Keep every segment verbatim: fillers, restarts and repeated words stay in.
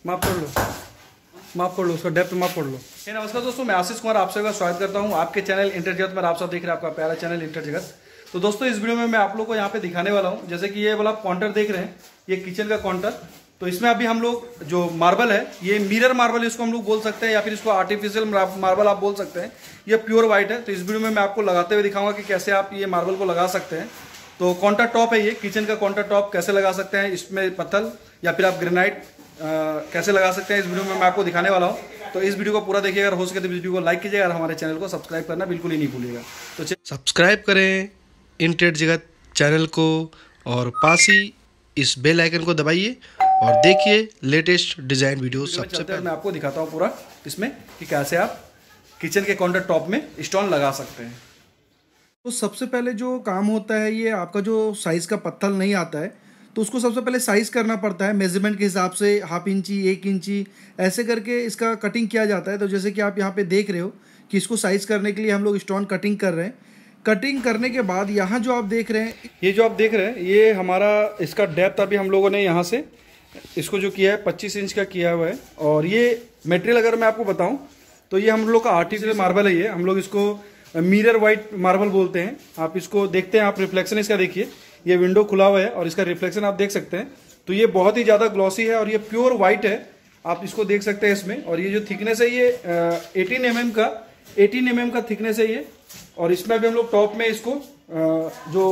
माफ कर लो, माफ कर लो, उसका डेप्थ माफ कर लो। नमस्कार दोस्तों, मैं आशीष कुमार आप सबका स्वागत करता हूं आपके चैनल इंटर जगत में। आप सब देख रहे हैं आपका प्यारा चैनल इंटर जगत। तो दोस्तों इस वीडियो में मैं आप लोग को यहाँ पे दिखाने वाला हूं, जैसे कि ये वाला काउंटर देख रहे हैं, ये किचन का काउंटर। तो इसमें अभी हम लोग जो मार्बल है, ये मिरर मार्बल इसको हम लोग बोल सकते हैं, या फिर इसको आर्टिफिशियल मार्बल आप बोल सकते हैं। ये प्योर व्हाइट है। तो इस वीडियो में मैं आपको लगाते हुए दिखाऊंगा कि कैसे आप ये मार्बल को लगा सकते हैं। तो काउंटर टॉप है, ये किचन का काउंटर टॉप कैसे लगा सकते हैं, इसमें पत्थर या फिर आप ग्रेनाइट कैसे लगा सकते हैं, इस वीडियो में मैं आपको दिखाने वाला हूँ। तो इस वीडियो को पूरा देखिएगा, अगर हो सके तो वीडियो को लाइक कीजिएगा और हमारे चैनल को सब्सक्राइब करना बिल्कुल ही नहीं भूलिएगा। तो सब्सक्राइब करें इंटर जगत चैनल को और पास ही इस बेल आइकन को दबाइए और देखिए लेटेस्ट डिजाइन वीडियो सबसे पहले। मैं आपको दिखाता हूँ पूरा इसमें कि कैसे आप किचन के काउंटर टॉप में स्टोन लगा सकते हैं। तो सबसे पहले जो काम होता है, ये आपका जो साइज़ का पत्थर नहीं आता है तो उसको सबसे पहले साइज़ करना पड़ता है। मेजरमेंट के हिसाब से हाफ इंची, एक इंची ऐसे करके इसका कटिंग किया जाता है। तो जैसे कि आप यहाँ पे देख रहे हो कि इसको साइज़ करने के लिए हम लोग स्टोन कटिंग कर रहे हैं। कटिंग करने के बाद यहाँ जो आप देख रहे हैं, ये जो आप देख रहे हैं, ये हमारा इसका डेप्थ अभी हम लोगों ने यहाँ से इसको जो किया है पच्चीस इंच का किया हुआ है। और ये मटेरियल अगर मैं आपको बताऊँ तो ये हम लोग का आर्टिफिशियल मार्बल है। ये हम लोग इसको मिरर वाइट मार्बल बोलते हैं। आप इसको देखते हैं, आप रिफ्लेक्शन इसका देखिए, ये विंडो खुला हुआ है और इसका रिफ्लेक्शन आप देख सकते हैं। तो ये बहुत ही ज़्यादा ग्लॉसी है और ये प्योर वाइट है, आप इसको देख सकते हैं इसमें। और ये जो थिकनेस है, ये एटीन एम एम का एटीन एम एम का थिकनेस है ये। और इसमें अभी हम लोग टॉप में इसको जो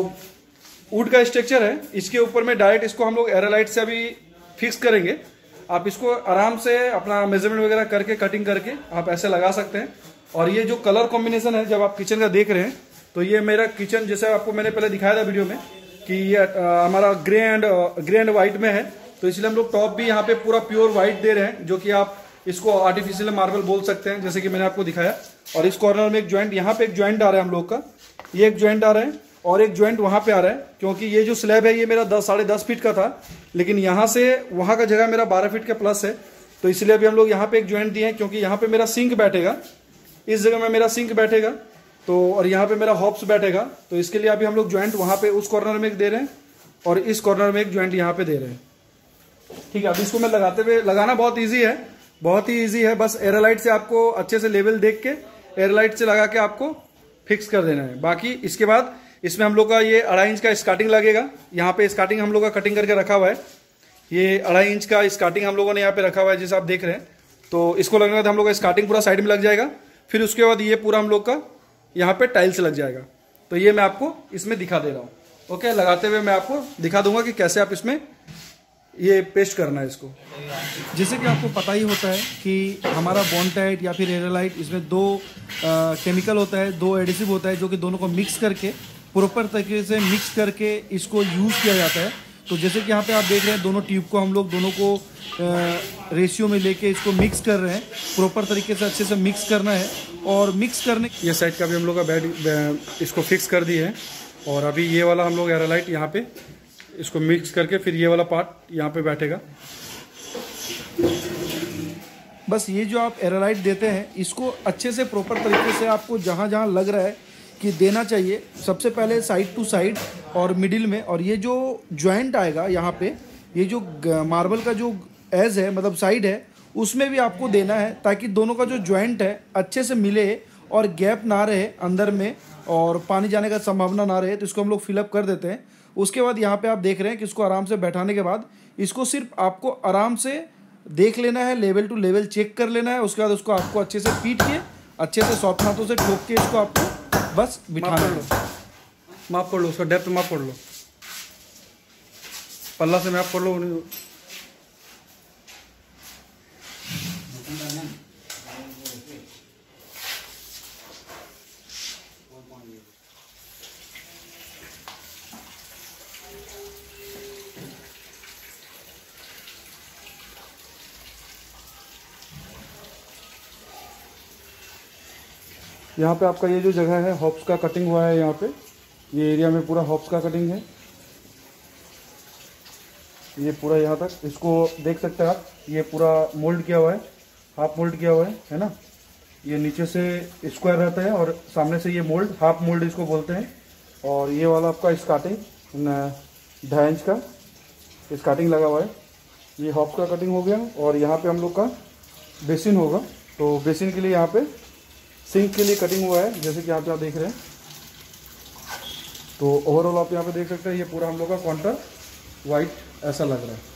वुड का स्ट्रक्चर है, इसके ऊपर में डायरेक्ट इसको हम लोग एरालाइट से अभी फिक्स करेंगे। आप इसको आराम से अपना मेजरमेंट वगैरह करके कटिंग करके आप ऐसे लगा सकते हैं। और ये जो कलर कॉम्बिनेशन है, जब आप किचन का देख रहे हैं, तो ये मेरा किचन जैसे आपको मैंने पहले दिखाया था वीडियो में कि ये हमारा grey and grey and white में है। तो इसलिए हम लोग टॉप भी यहाँ पे पूरा प्योर व्हाइट दे रहे हैं, जो कि आप इसको आर्टिफिशियल मार्बल बोल सकते हैं, जैसे कि मैंने आपको दिखाया। और इस कॉर्नर में एक ज्वाइंट, यहाँ पे एक ज्वाइंट आ रहा है हम लोग का, ये एक ज्वाइंट आ रहा है और एक ज्वाइंट वहाँ पे आ रहा है। क्योंकि ये जो स्लैब है ये मेरा दस साढ़े दस फीट का था, लेकिन यहाँ से वहाँ का जगह मेरा बारह फीट का प्लस है। तो इसलिए अभी हम लोग यहाँ पे एक ज्वाइंट दिए हैं, क्योंकि यहाँ पे मेरा सिंक बैठेगा, इस जगह में मेरा सिंक बैठेगा तो, और यहाँ पे मेरा हॉप्स बैठेगा। तो इसके लिए अभी हम लोग ज्वाइंट वहाँ पे उस कॉर्नर में एक दे रहे हैं और इस कॉर्नर में एक ज्वाइंट यहाँ पे दे रहे हैं। ठीक है, अब इसको मैं लगाते हुए, लगाना बहुत इजी है, बहुत ही इजी है। बस एयरलाइट से आपको अच्छे से लेवल देख के एयरलाइट से लगा के आपको फिक्स कर देना है। बाकी इसके बाद इसमें हम लोग का ये अढ़ाई इंच का स्कार्टिंग लगेगा। यहाँ पे स्कार्टिंग हम लोग का कटिंग करके रखा हुआ है, ये अढ़ाई इंच का स्कार्टिंग हम लोगों ने यहाँ पे रखा हुआ है, जैसे आप देख रहे हैं। तो इसको लगने के बाद हम लोग का स्कार्टिंग पूरा साइड में लग जाएगा। फिर उसके बाद ये पूरा हम लोग का यहाँ पे टाइल्स लग जाएगा। तो ये मैं आपको इसमें दिखा दे रहा हूँ। ओके, लगाते हुए मैं आपको दिखा दूंगा कि कैसे आप इसमें ये पेस्ट करना है इसको। जैसे कि आपको पता ही होता है कि हमारा बॉन्टाइट या फिर एरालाइट, इसमें दो आ, केमिकल होता है, दो एडिसिव होता है, जो कि दोनों को मिक्स करके प्रॉपर तरीके से मिक्स करके इसको यूज़ किया जाता है। तो जैसे कि यहाँ पे आप देख रहे हैं, दोनों ट्यूब को हम लोग दोनों को रेशियो में लेके इसको मिक्स कर रहे हैं। प्रॉपर तरीके से अच्छे से मिक्स करना है। और मिक्स करने, ये साइड का भी हम लोग का बेड इसको फिक्स कर दिए है। और अभी ये वाला हम लोग एरालाइट यहाँ पे इसको मिक्स करके फिर ये वाला पार्ट यहाँ पे बैठेगा। बस ये जो आप एरालाइट देते हैं, इसको अच्छे से प्रॉपर तरीके से आपको जहाँ जहाँ लग रहा है कि देना चाहिए, सबसे पहले साइड टू साइड और मिडिल में। और ये जो ज्वाइंट आएगा यहाँ पे, ये जो मार्बल का जो एज है, मतलब साइड है, उसमें भी आपको देना है, ताकि दोनों का जो ज्वाइंट है अच्छे से मिले और गैप ना रहे अंदर में और पानी जाने का संभावना ना रहे। तो इसको हम लोग फिलअप कर देते हैं। उसके बाद यहाँ पे आप देख रहे हैं कि इसको आराम से बैठाने के बाद इसको सिर्फ आपको आराम से देख लेना है, लेवल टू लेवल चेक कर लेना है। उसके बाद उसको आपको अच्छे से पीट के, अच्छे से सॉफ्ट हाथों से ठोक के इसको आपको बस बिठाना लो। माफ कर लो, उसका डेप्थ माफ कर लो, पल्ला से माफ कर लो। यहाँ पे आपका ये जो जगह है, हॉप्स का कटिंग हुआ है। यहाँ पे ये एरिया में पूरा हॉप्स का कटिंग है, ये पूरा यहाँ तक। इसको देख सकते हैं आप, ये पूरा मोल्ड किया हुआ है, हाफ मोल्ड किया हुआ है, है ना। ये नीचे से स्क्वायर रहता है और सामने से ये मोल्ड, हाफ मोल्ड इसको बोलते हैं। और ये वाला आपका स्कार्टिंग ढाई इंच का स्कार्टिंग लगा हुआ है। ये हॉप का कटिंग हो गया और यहाँ पे हम लोग का बेसिन होगा। तो बेसिन के लिए यहाँ पे सिंक के लिए कटिंग हुआ है, जैसे कि यहाँ पे आप देख रहे हैं। तो ओवरऑल आप यहाँ पे देख सकते हैं ये पूरा हम लोग का काउंटर वाइट ऐसा लग रहा है।